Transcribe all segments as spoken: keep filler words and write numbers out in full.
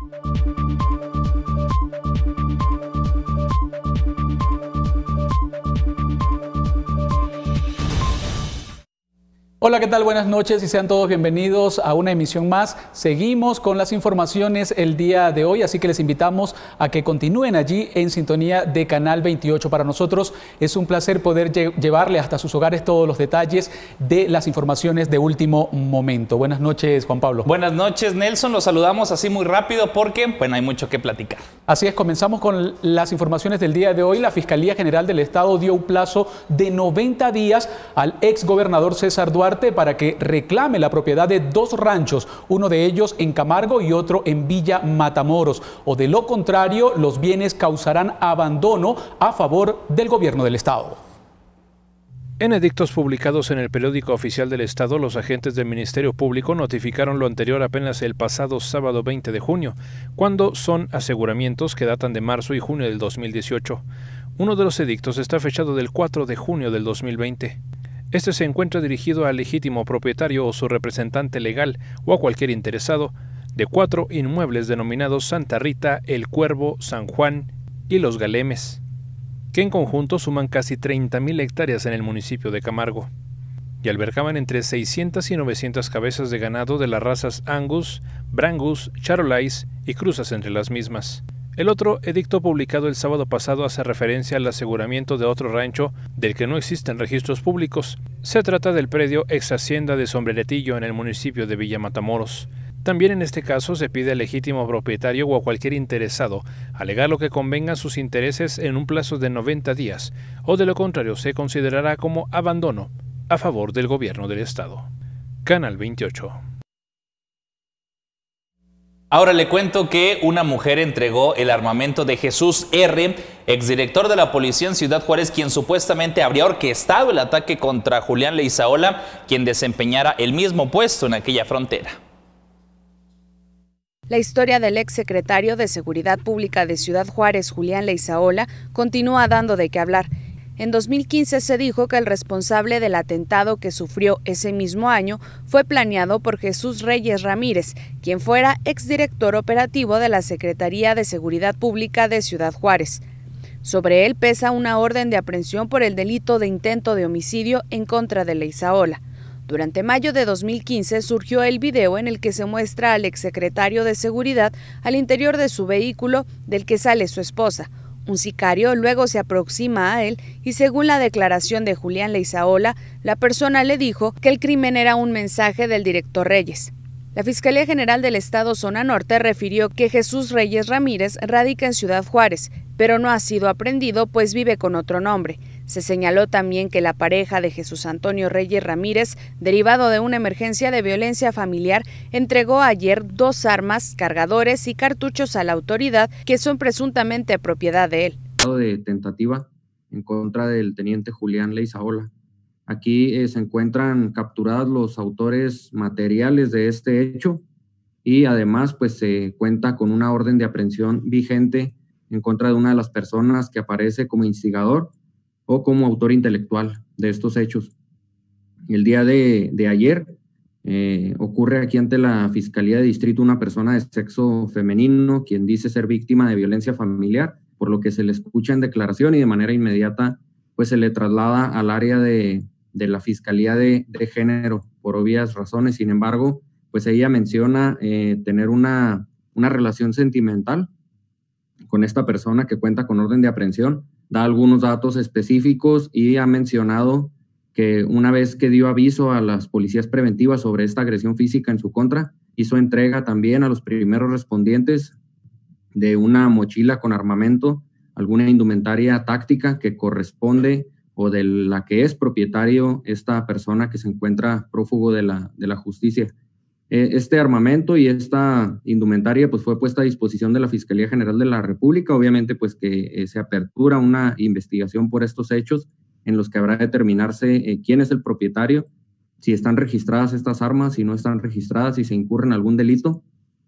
Hola, ¿qué tal? Buenas noches y sean todos bienvenidos a una emisión más. Seguimos con las informaciones el día de hoy, así que les invitamos a que continúen allí en sintonía de Canal veintiocho. Para nosotros es un placer poder lle llevarle hasta sus hogares todos los detalles de las informaciones de último momento. Buenas noches, Juan Pablo. Buenas noches, Nelson. Los saludamos así muy rápido porque bueno, hay mucho que platicar. Así es, comenzamos con las informaciones del día de hoy. La Fiscalía General del Estado dio un plazo de noventa días al exgobernador César Duarte para que reclame la propiedad de dos ranchos, uno de ellos en Camargo y otro en Villa Matamoros, o de lo contrario, los bienes causarán abandono a favor del gobierno del Estado. En edictos publicados en el Periódico Oficial del Estado, los agentes del Ministerio Público notificaron lo anterior apenas el pasado sábado veinte de junio, cuando son aseguramientos que datan de marzo y junio del dos mil dieciocho. Uno de los edictos está fechado del cuatro de junio del dos mil veinte. Este se encuentra dirigido al legítimo propietario o su representante legal o a cualquier interesado de cuatro inmuebles denominados Santa Rita, El Cuervo, San Juan y Los Galemes, que en conjunto suman casi treinta mil hectáreas en el municipio de Camargo y albergaban entre seiscientas y novecientas cabezas de ganado de las razas Angus, Brangus, Charolais y cruzas entre las mismas. El otro edicto publicado el sábado pasado hace referencia al aseguramiento de otro rancho del que no existen registros públicos. Se trata del predio ex hacienda de Sombreretillo en el municipio de Villa Matamoros. También en este caso se pide al legítimo propietario o a cualquier interesado alegar lo que convengan sus intereses en un plazo de noventa días, o de lo contrario se considerará como abandono a favor del gobierno del Estado. Canal veintiocho. Ahora le cuento que una mujer entregó el armamento de Jesús R., exdirector de la policía en Ciudad Juárez, quien supuestamente habría orquestado el ataque contra Julián Leizaola, quien desempeñara el mismo puesto en aquella frontera. La historia del exsecretario de Seguridad Pública de Ciudad Juárez, Julián Leizaola, continúa dando de qué hablar. En dos mil quince se dijo que el responsable del atentado que sufrió ese mismo año fue planeado por Jesús Reyes Ramírez, quien fuera exdirector operativo de la Secretaría de Seguridad Pública de Ciudad Juárez. Sobre él pesa una orden de aprehensión por el delito de intento de homicidio en contra de Leizaola. Durante mayo de dos mil quince surgió el video en el que se muestra al exsecretario de Seguridad al interior de su vehículo del que sale su esposa. Un sicario luego se aproxima a él y, según la declaración de Julián Leizaola, la persona le dijo que el crimen era un mensaje del director Reyes. La Fiscalía General del Estado Zona Norte refirió que Jesús Reyes Ramírez radica en Ciudad Juárez, pero no ha sido aprehendido pues vive con otro nombre. Se señaló también que la pareja de Jesús Antonio Reyes Ramírez, derivado de una emergencia de violencia familiar, entregó ayer dos armas, cargadores y cartuchos a la autoridad que son presuntamente propiedad de él. De tentativa en contra del teniente Julián Leizaola. Aquí eh, se encuentran capturados los autores materiales de este hecho y además pues se cuenta con una orden de aprehensión vigente en contra de una de las personas que aparece como instigador o como autor intelectual de estos hechos. El día de, de ayer eh, ocurre aquí ante la Fiscalía de Distrito una persona de sexo femenino quien dice ser víctima de violencia familiar, por lo que se le escucha en declaración y de manera inmediata pues se le traslada al área de, de la Fiscalía de, de Género por obvias razones. Sin embargo, pues ella menciona eh, tener una, una relación sentimental con esta persona que cuenta con orden de aprehensión, da algunos datos específicos y ha mencionado que una vez que dio aviso a las policías preventivas sobre esta agresión física en su contra, hizo entrega también a los primeros respondientes de una mochila con armamento, alguna indumentaria táctica que corresponde o de la que es propietario esta persona que se encuentra prófugo de la, de la justicia. Este armamento y esta indumentaria pues fue puesta a disposición de la Fiscalía General de la República, obviamente pues que eh, se apertura una investigación por estos hechos en los que habrá de determinarse eh, quién es el propietario, si están registradas estas armas, si no están registradas, si se incurre en algún delito,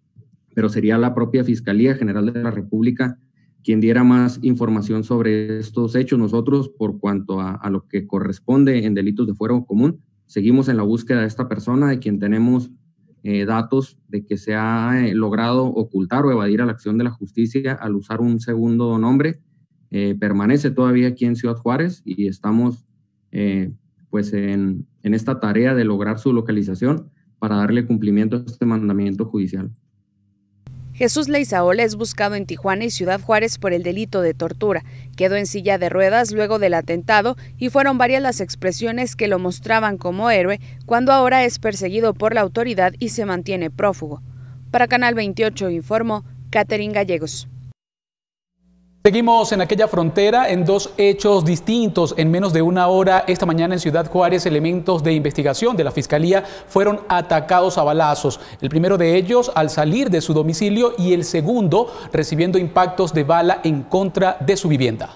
pero sería la propia Fiscalía General de la República quien diera más información sobre estos hechos. Nosotros, por cuanto a, a lo que corresponde en delitos de fuero común, seguimos en la búsqueda de esta persona, de quien tenemos eh, datos de que se ha eh, logrado ocultar o evadir a la acción de la justicia al usar un segundo nombre. Eh, permanece todavía aquí en Ciudad Juárez y estamos eh, pues en, en esta tarea de lograr su localización para darle cumplimiento a este mandamiento judicial. Jesús Leizaola es buscado en Tijuana y Ciudad Juárez por el delito de tortura. Quedó en silla de ruedas luego del atentado y fueron varias las expresiones que lo mostraban como héroe cuando ahora es perseguido por la autoridad y se mantiene prófugo. Para Canal veintiocho informó Catherine Gallegos. Seguimos en aquella frontera en dos hechos distintos. En menos de una hora, esta mañana en Ciudad Juárez, elementos de investigación de la Fiscalía fueron atacados a balazos. El primero de ellos al salir de su domicilio y el segundo recibiendo impactos de bala en contra de su vivienda.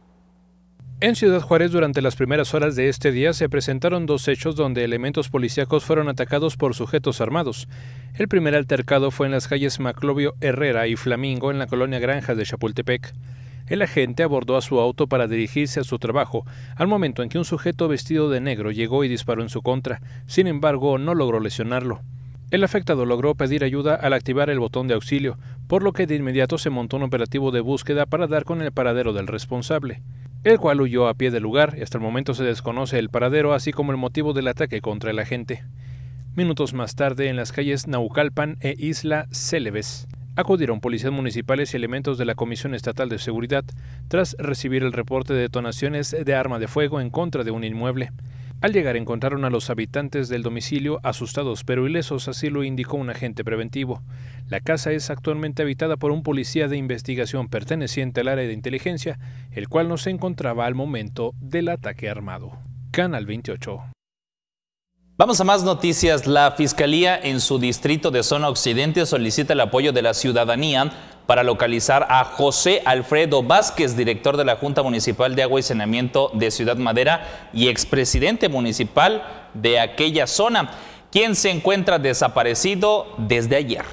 En Ciudad Juárez, durante las primeras horas de este día, se presentaron dos hechos donde elementos policíacos fueron atacados por sujetos armados. El primer altercado fue en las calles Maclovio Herrera y Flamingo, en la colonia Granjas de Chapultepec. El agente abordó a su auto para dirigirse a su trabajo, al momento en que un sujeto vestido de negro llegó y disparó en su contra. Sin embargo, no logró lesionarlo. El afectado logró pedir ayuda al activar el botón de auxilio, por lo que de inmediato se montó un operativo de búsqueda para dar con el paradero del responsable, el cual huyó a pie del lugar y hasta el momento se desconoce el paradero, así como el motivo del ataque contra el agente. Minutos más tarde, en las calles Naucalpan e Isla Célebes, acudieron policías municipales y elementos de la Comisión Estatal de Seguridad tras recibir el reporte de detonaciones de arma de fuego en contra de un inmueble. Al llegar encontraron a los habitantes del domicilio asustados pero ilesos, así lo indicó un agente preventivo. La casa es actualmente habitada por un policía de investigación perteneciente al área de inteligencia, el cual no se encontraba al momento del ataque armado. Canal veintiocho. Vamos a más noticias. La Fiscalía en su distrito de Zona Occidente solicita el apoyo de la ciudadanía para localizar a José Alfredo Vázquez, director de la Junta Municipal de Agua y Saneamiento de Ciudad Madera y expresidente municipal de aquella zona, quien se encuentra desaparecido desde ayer.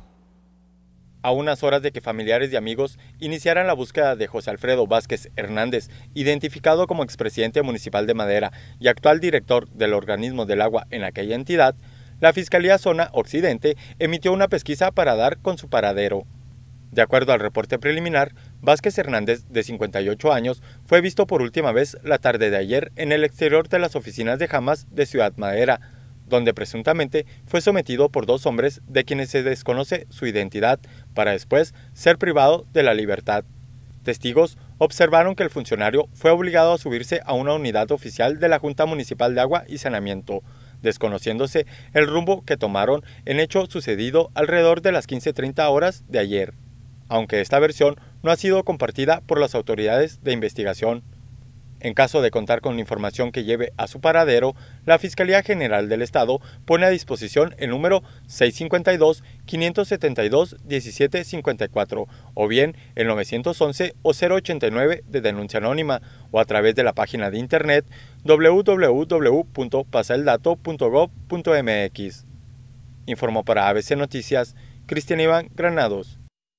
A unas horas de que familiares y amigos iniciaran la búsqueda de José Alfredo Vázquez Hernández, identificado como expresidente municipal de Madera y actual director del organismo del agua en aquella entidad, la Fiscalía Zona Occidente emitió una pesquisa para dar con su paradero. De acuerdo al reporte preliminar, Vázquez Hernández, de cincuenta y ocho años, fue visto por última vez la tarde de ayer en el exterior de las oficinas de Jamas de Ciudad Madera, donde presuntamente fue sometido por dos hombres de quienes se desconoce su identidad, para después ser privado de la libertad. Testigos observaron que el funcionario fue obligado a subirse a una unidad oficial de la Junta Municipal de Agua y Saneamiento, desconociéndose el rumbo que tomaron en hecho sucedido alrededor de las quince treinta horas de ayer, aunque esta versión no ha sido compartida por las autoridades de investigación. En caso de contar con información que lleve a su paradero, la Fiscalía General del Estado pone a disposición el número seis cinco dos, cinco siete dos, uno siete cinco cuatro o bien el nueve once o cero ochenta y nueve de denuncia anónima o a través de la página de internet doble u doble u doble u punto pasaeldato punto gob punto m x. Informó para A B C Noticias, Cristian Iván Granados.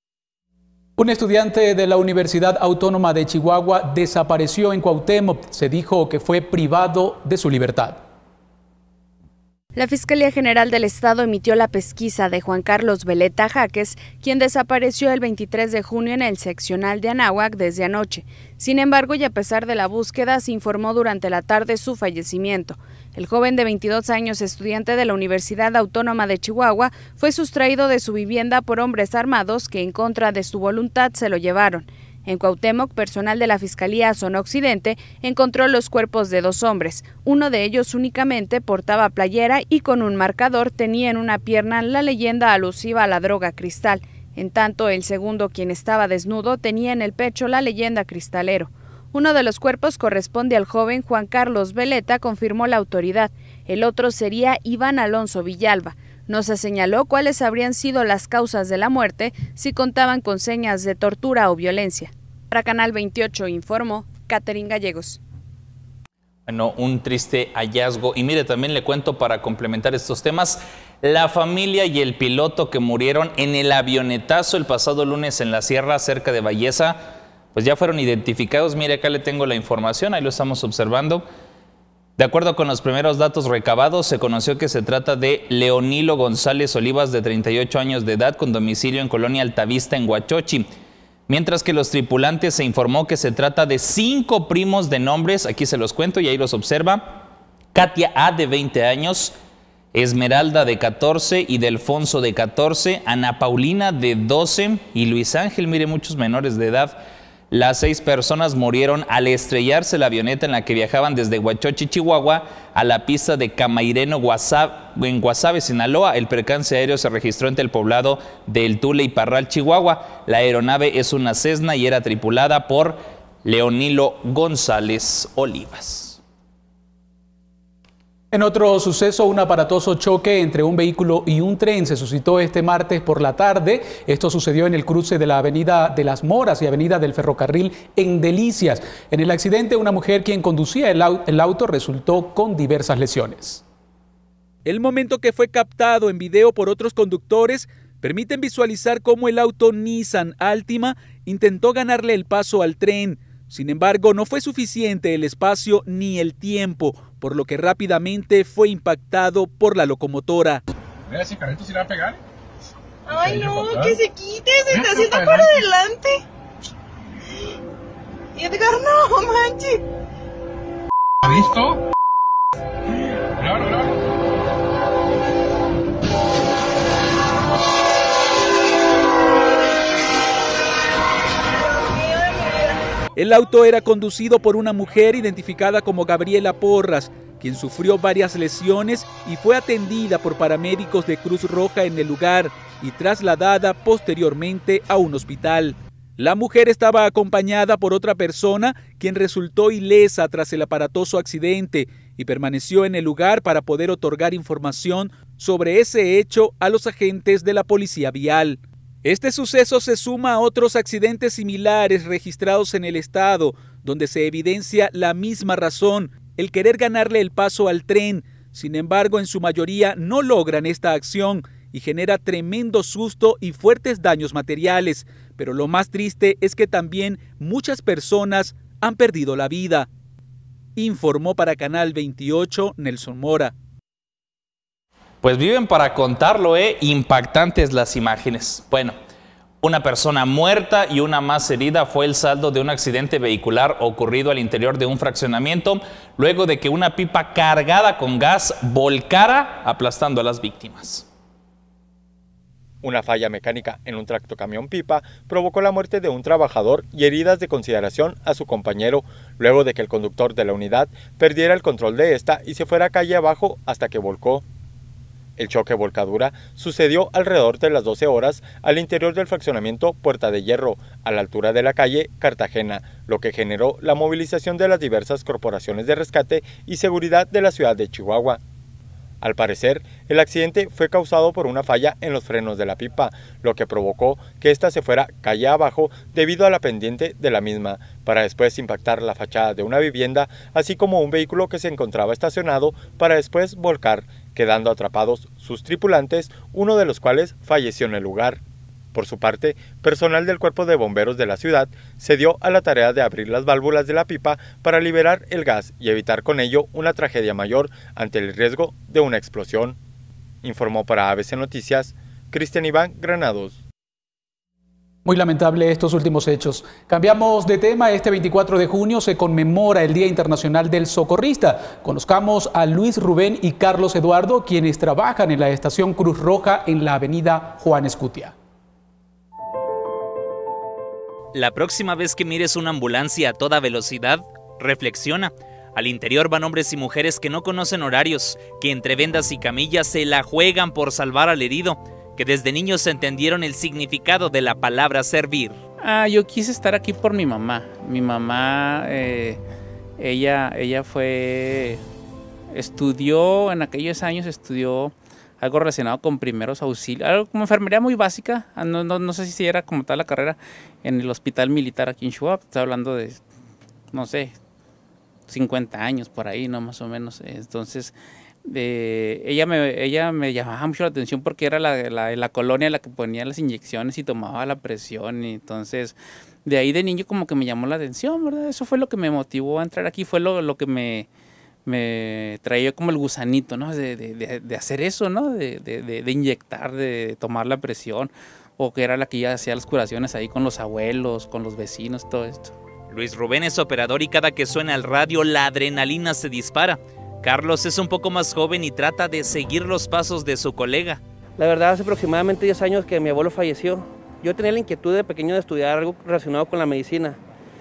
Un estudiante de la Universidad Autónoma de Chihuahua desapareció en Cuauhtémoc. Se dijo que fue privado de su libertad. La Fiscalía General del Estado emitió la pesquisa de Juan Carlos Veleta Jaques, quien desapareció el veintitrés de junio en el seccional de Anáhuac desde anoche. Sin embargo, y a pesar de la búsqueda, se informó durante la tarde su fallecimiento. El joven de veintidós años, estudiante de la Universidad Autónoma de Chihuahua, fue sustraído de su vivienda por hombres armados que en contra de su voluntad se lo llevaron. En Cuauhtémoc, personal de la Fiscalía Zona Occidente encontró los cuerpos de dos hombres. Uno de ellos únicamente portaba playera y con un marcador tenía en una pierna la leyenda alusiva a la droga cristal. En tanto, el segundo, quien estaba desnudo, tenía en el pecho la leyenda cristalero. Uno de los cuerpos corresponde al joven Juan Carlos Veleta, confirmó la autoridad. El otro sería Iván Alonso Villalba. No se señaló cuáles habrían sido las causas de la muerte, si contaban con señas de tortura o violencia. Para Canal veintiocho informó Catherine Gallegos. Bueno, un triste hallazgo. Y mire, también le cuento para complementar estos temas, la familia y el piloto que murieron en el avionetazo el pasado lunes en la sierra cerca de Valleza, pues ya fueron identificados. Mire, acá le tengo la información, ahí lo estamos observando. De acuerdo con los primeros datos recabados, se conoció que se trata de Leonilo González Olivas, de treinta y ocho años de edad, con domicilio en Colonia Altavista, en Huachochi. Mientras que los tripulantes se informó que se trata de cinco primos de nombres, aquí se los cuento y ahí los observa: Katia A, de veinte años, Esmeralda, de catorce, y Delfonso, de catorce, Ana Paulina, de doce, y Luis Ángel, mire, muchos menores de edad. Las seis personas murieron al estrellarse la avioneta en la que viajaban desde Huachochi, Chihuahua, a la pista de Camaireno, en Guasave, Sinaloa. El percance aéreo se registró entre el poblado de El Tule y Parral, Chihuahua. La aeronave es una Cessna y era tripulada por Leonilo González Olivas. En otro suceso, un aparatoso choque entre un vehículo y un tren se suscitó este martes por la tarde. Esto sucedió en el cruce de la Avenida de las Moras y Avenida del Ferrocarril en Delicias. En el accidente, una mujer quien conducía el auto resultó con diversas lesiones. El momento que fue captado en video por otros conductores permiten visualizar cómo el auto Nissan Altima intentó ganarle el paso al tren. Sin embargo, no fue suficiente el espacio ni el tiempo, por lo que rápidamente fue impactado por la locomotora. Mira, ese carrito se le va a pegar. Ay, no, que se quite, se está haciendo para adelante. Y Edgar, no manches. ¿Ha visto? Claro, claro. El auto era conducido por una mujer identificada como Gabriela Porras, quien sufrió varias lesiones y fue atendida por paramédicos de Cruz Roja en el lugar y trasladada posteriormente a un hospital. La mujer estaba acompañada por otra persona, quien resultó ilesa tras el aparatoso accidente y permaneció en el lugar para poder otorgar información sobre ese hecho a los agentes de la Policía Vial. Este suceso se suma a otros accidentes similares registrados en el estado, donde se evidencia la misma razón, el querer ganarle el paso al tren. Sin embargo, en su mayoría no logran esta acción y genera tremendo susto y fuertes daños materiales. Pero lo más triste es que también muchas personas han perdido la vida. Informó para Canal veintiocho Nelson Mora. Pues viven para contarlo, ¿eh? Impactantes las imágenes. Bueno, una persona muerta y una más herida fue el saldo de un accidente vehicular ocurrido al interior de un fraccionamiento, luego de que una pipa cargada con gas volcara, aplastando a las víctimas. Una falla mecánica en un tractocamión pipa provocó la muerte de un trabajador y heridas de consideración a su compañero, luego de que el conductor de la unidad perdiera el control de esta y se fuera calle abajo hasta que volcó. El choque volcadura sucedió alrededor de las doce horas al interior del fraccionamiento Puerta de Hierro, a la altura de la calle Cartagena, lo que generó la movilización de las diversas corporaciones de rescate y seguridad de la ciudad de Chihuahua. Al parecer, el accidente fue causado por una falla en los frenos de la pipa, lo que provocó que ésta se fuera calle abajo debido a la pendiente de la misma, para después impactar la fachada de una vivienda, así como un vehículo que se encontraba estacionado, para después volcar, quedando atrapados sus tripulantes, uno de los cuales falleció en el lugar. Por su parte, personal del Cuerpo de Bomberos de la ciudad se dio a la tarea de abrir las válvulas de la pipa para liberar el gas y evitar con ello una tragedia mayor ante el riesgo de una explosión. Informó para A B C Noticias, Cristian Iván Granados. Muy lamentable estos últimos hechos. Cambiamos de tema. Este veinticuatro de junio se conmemora el Día Internacional del Socorrista. Conozcamos a Luis Rubén y Carlos Eduardo, quienes trabajan en la estación Cruz Roja en la avenida Juan Escutia. La próxima vez que mires una ambulancia a toda velocidad, reflexiona. Al interior van hombres y mujeres que no conocen horarios, que entre vendas y camillas se la juegan por salvar al herido, que desde niños entendieron el significado de la palabra servir. Ah, yo quise estar aquí por mi mamá. Mi mamá, eh, ella, ella fue, estudió, en aquellos años estudió algo relacionado con primeros auxilios, algo como enfermería muy básica, no, no, no sé si era como tal la carrera, en el hospital militar aquí en Chihuahua. Estoy hablando de, no sé, cincuenta años por ahí, ¿no? Más o menos. Entonces, eh, ella, me, ella me llamaba mucho la atención porque era la, la, la colonia la que ponía las inyecciones y tomaba la presión, y entonces de ahí de niño como que me llamó la atención, ¿verdad? Eso fue lo que me motivó a entrar aquí, fue lo, lo que me... me traía como el gusanito, ¿no? De, de, de, de hacer eso, ¿no? De, de, de inyectar, de tomar la presión, o que era la que ya hacía las curaciones ahí con los abuelos, con los vecinos, todo esto. Luis Rubén es operador y cada que suena el radio la adrenalina se dispara. Carlos es un poco más joven y trata de seguir los pasos de su colega. La verdad, hace aproximadamente diez años que mi abuelo falleció. Yo tenía la inquietud de pequeño de estudiar algo relacionado con la medicina.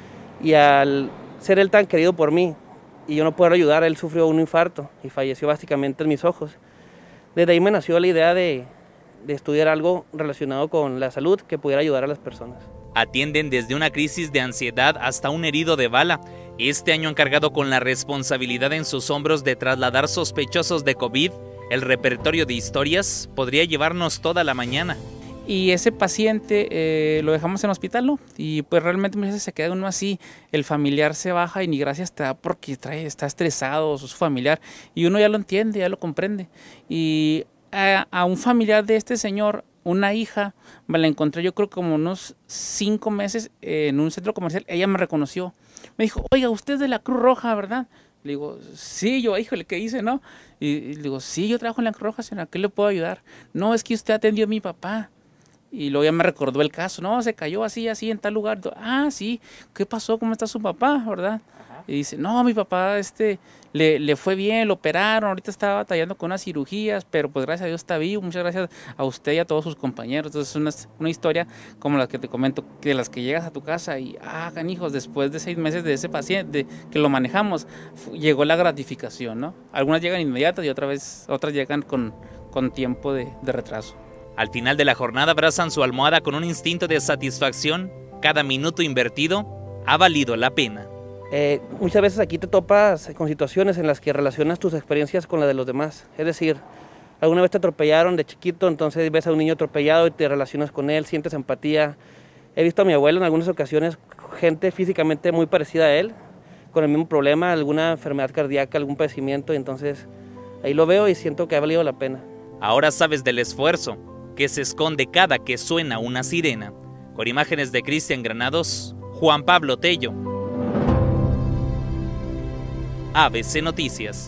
Y al ser él tan querido por mí, y yo no poder ayudar, él sufrió un infarto y falleció básicamente en mis ojos. Desde ahí me nació la idea de, de estudiar algo relacionado con la salud que pudiera ayudar a las personas. Atienden desde una crisis de ansiedad hasta un herido de bala. Este año han cargado con la responsabilidad en sus hombros de trasladar sospechosos de COVID. El repertorio de historias podría llevarnos toda la mañana. Y ese paciente eh, lo dejamos en el hospital, ¿no? Y pues realmente muchas veces se queda uno así, el familiar se baja y ni gracias te da porque trae, está estresado, su familiar, y uno ya lo entiende, ya lo comprende. Y a, a un familiar de este señor, una hija, me la encontré yo creo como unos cinco meses en un centro comercial, ella me reconoció, me dijo, oiga, usted es de la Cruz Roja, ¿verdad? Le digo, sí, yo, híjole, ¿qué hice, no? Y, y le digo, sí, yo trabajo en la Cruz Roja, señora, ¿qué le puedo ayudar? No, es que usted atendió a mi papá. Y luego ya me recordó el caso, no, se cayó así, así, en tal lugar. Ah, sí, ¿qué pasó? ¿Cómo está su papá, verdad? Ajá. Y dice, no, mi papá este, le, le fue bien, lo operaron, ahorita estaba batallando con unas cirugías, pero pues gracias a Dios está vivo, muchas gracias a usted y a todos sus compañeros. Entonces es una, una historia como la que te comento, de las que llegas a tu casa y, ah, canijos, después de seis meses de ese paciente, de, que lo manejamos, llegó la gratificación, ¿no? Algunas llegan inmediatas y otra vez, otras llegan con, con tiempo de, de retraso. Al final de la jornada abrazan su almohada con un instinto de satisfacción. Cada minuto invertido ha valido la pena. Eh, muchas veces aquí te topas con situaciones en las que relacionas tus experiencias con las de los demás. Es decir, alguna vez te atropellaron de chiquito, entonces ves a un niño atropellado y te relacionas con él, sientes empatía. He visto a mi abuelo en algunas ocasiones, gente físicamente muy parecida a él, con el mismo problema, alguna enfermedad cardíaca, algún padecimiento, y entonces ahí lo veo y siento que ha valido la pena. Ahora sabes del esfuerzo que se esconde cada que suena una sirena. Con imágenes de Cristian Granados, Juan Pablo Tello. A B C Noticias.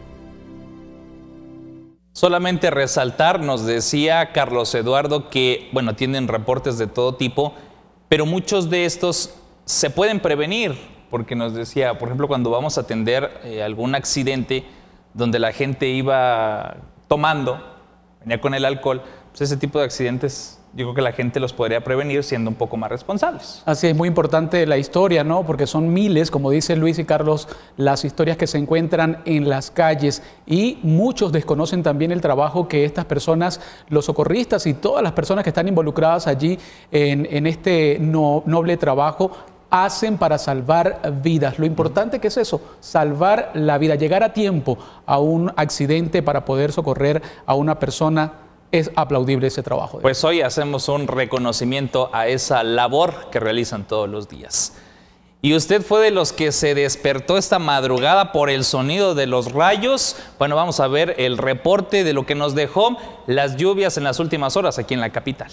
Solamente resaltar, nos decía Carlos Eduardo que, bueno, tienen reportes de todo tipo, pero muchos de estos se pueden prevenir, porque nos decía, por ejemplo, cuando vamos a atender eh, algún accidente donde la gente iba tomando, venía con el alcohol, pues ese tipo de accidentes yo creo que la gente los podría prevenir siendo un poco más responsables. Así es, muy importante la historia, ¿no? Porque son miles, como dicen Luis y Carlos, las historias que se encuentran en las calles y muchos desconocen también el trabajo que estas personas, los socorristas y todas las personas que están involucradas allí en, en este no, noble trabajo, hacen para salvar vidas. Lo importante que es eso, salvar la vida, llegar a tiempo a un accidente para poder socorrer a una persona. Es aplaudible ese trabajo. Pues hoy hacemos un reconocimiento a esa labor que realizan todos los días. ¿Y usted fue de los que se despertó esta madrugada por el sonido de los rayos? Bueno, vamos a ver el reporte de lo que nos dejó las lluvias en las últimas horas aquí en la capital.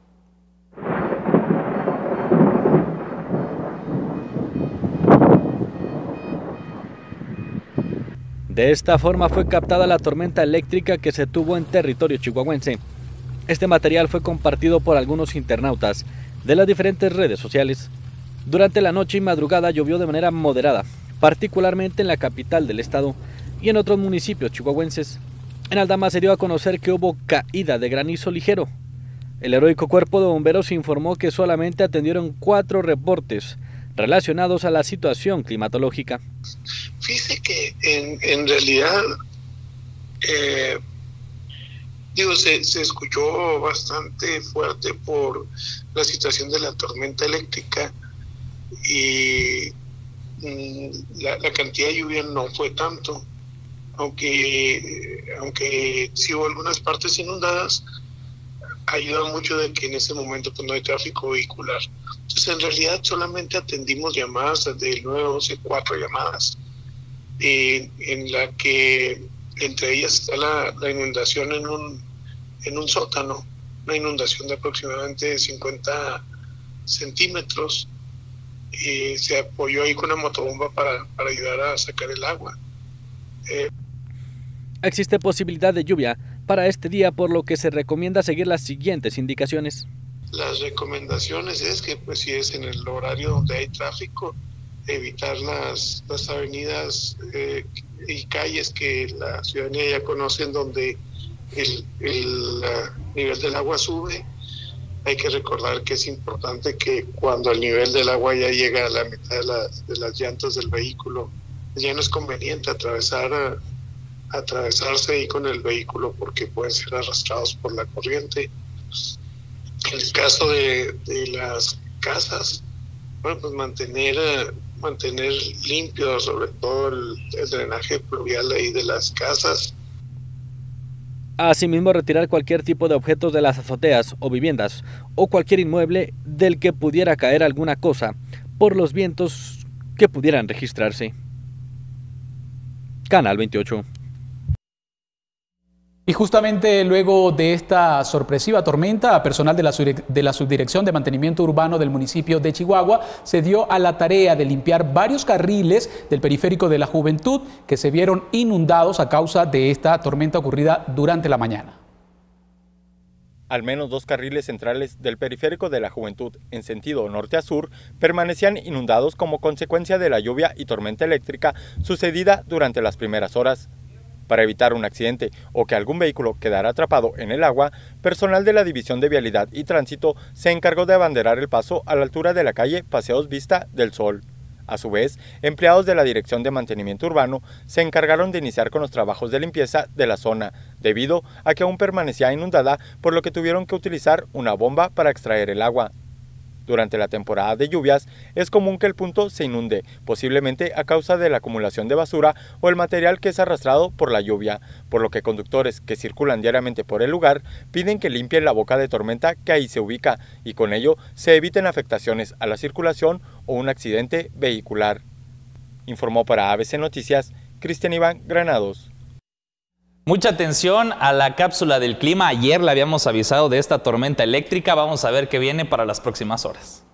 De esta forma fue captada la tormenta eléctrica que se tuvo en territorio chihuahuense. Este material fue compartido por algunos internautas de las diferentes redes sociales. Durante la noche y madrugada llovió de manera moderada, particularmente en la capital del estado y en otros municipios chihuahuenses. En Aldama se dio a conocer que hubo caída de granizo ligero. El heroico cuerpo de bomberos informó que solamente atendieron cuatro reportes relacionados a la situación climatológica. Fíjese que en, en realidad, eh, digo, se, se escuchó bastante fuerte por la situación de la tormenta eléctrica y mm, la, la cantidad de lluvia no fue tanto, aunque, aunque sí hubo algunas partes inundadas, ayuda mucho de que en ese momento pues, no hay tráfico vehicular. Entonces, en realidad solamente atendimos llamadas desde el nueve once, cuatro llamadas, eh, en la que entre ellas está la, la inundación en un, en un sótano, una inundación de aproximadamente cincuenta centímetros. Eh, se apoyó ahí con una motobomba para, para ayudar a sacar el agua. Eh, Existe posibilidad de lluvia para este día, por lo que se recomienda seguir las siguientes indicaciones. Las recomendaciones es que, pues, si es en el horario donde hay tráfico, evitar las, las avenidas eh, y calles que la ciudadanía ya conoce, donde el, el uh, nivel del agua sube. Hay que recordar que es importante que cuando el nivel del agua ya llega a la mitad de, la, de las llantas del vehículo, ya no es conveniente atravesar uh, atravesarse ahí con el vehículo, porque pueden ser arrastrados por la corriente. En el caso de, de las casas, bueno, pues mantener mantener limpio, sobre todo el, el drenaje pluvial ahí de las casas. Asimismo, retirar cualquier tipo de objetos de las azoteas o viviendas o cualquier inmueble del que pudiera caer alguna cosa por los vientos que pudieran registrarse. Canal veintiocho. Y justamente luego de esta sorpresiva tormenta, personal de la, de la Subdirección de Mantenimiento Urbano del municipio de Chihuahua se dio a la tarea de limpiar varios carriles del periférico de la Juventud que se vieron inundados a causa de esta tormenta ocurrida durante la mañana. Al menos dos carriles centrales del periférico de la Juventud, en sentido norte a sur, permanecían inundados como consecuencia de la lluvia y tormenta eléctrica sucedida durante las primeras horas. Para evitar un accidente o que algún vehículo quedara atrapado en el agua, personal de la División de Vialidad y Tránsito se encargó de abanderar el paso a la altura de la calle Paseos Vista del Sol. A su vez, empleados de la Dirección de Mantenimiento Urbano se encargaron de iniciar con los trabajos de limpieza de la zona, debido a que aún permanecía inundada, por lo que tuvieron que utilizar una bomba para extraer el agua. Durante la temporada de lluvias, es común que el punto se inunde, posiblemente a causa de la acumulación de basura o el material que es arrastrado por la lluvia, por lo que conductores que circulan diariamente por el lugar piden que limpien la boca de tormenta que ahí se ubica y con ello se eviten afectaciones a la circulación o un accidente vehicular. Informó para A B C Noticias, Cristian Iván Granados. Mucha atención a la cápsula del clima. Ayer le habíamos avisado de esta tormenta eléctrica. Vamos a ver qué viene para las próximas horas.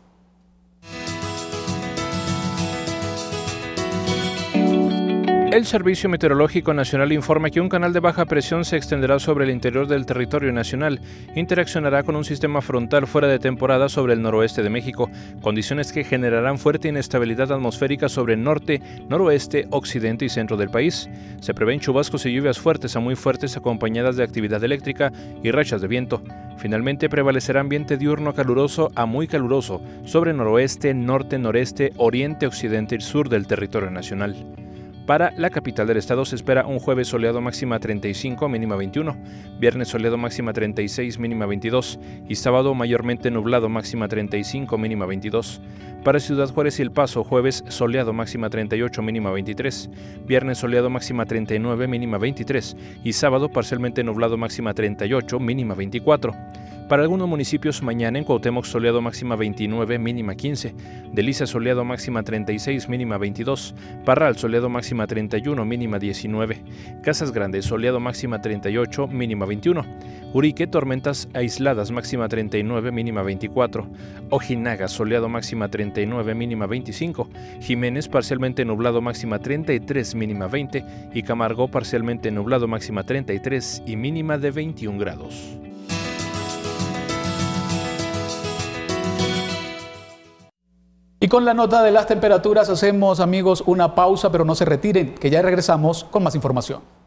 El Servicio Meteorológico Nacional informa que un canal de baja presión se extenderá sobre el interior del territorio nacional. Interaccionará con un sistema frontal fuera de temporada sobre el noroeste de México, condiciones que generarán fuerte inestabilidad atmosférica sobre el norte, noroeste, occidente y centro del país. Se prevén chubascos y lluvias fuertes a muy fuertes acompañadas de actividad eléctrica y rachas de viento. Finalmente prevalecerá ambiente diurno caluroso a muy caluroso sobre noroeste, norte, noreste, oriente, occidente y sur del territorio nacional. Para la capital del estado se espera un jueves soleado, máxima treinta y cinco, mínima veintiuno, viernes soleado, máxima treinta y seis, mínima veintidós y sábado mayormente nublado, máxima treinta y cinco, mínima veintidós. Para Ciudad Juárez y El Paso, jueves soleado, máxima treinta y ocho, mínima veintitrés, viernes soleado, máxima treinta y nueve, mínima veintitrés y sábado parcialmente nublado, máxima treinta y ocho, mínima veinticuatro. Para algunos municipios, mañana en Cuauhtémoc soleado, máxima veintinueve, mínima quince, Delicias soleado, máxima treinta y seis, mínima veintidós, Parral soleado, máxima treinta y uno, mínima diecinueve, Casas Grandes soleado, máxima treinta y ocho, mínima veintiuno, Urique tormentas aisladas, máxima treinta y nueve, mínima veinticuatro, Ojinaga soleado, máxima treinta y nueve, mínima veinticinco, Jiménez parcialmente nublado, máxima treinta y tres, mínima veinte y Camargo parcialmente nublado, máxima treinta y tres y mínima de veintiún grados. Y con la nota de las temperaturas hacemos, amigos, una pausa, pero no se retiren, que ya regresamos con más información.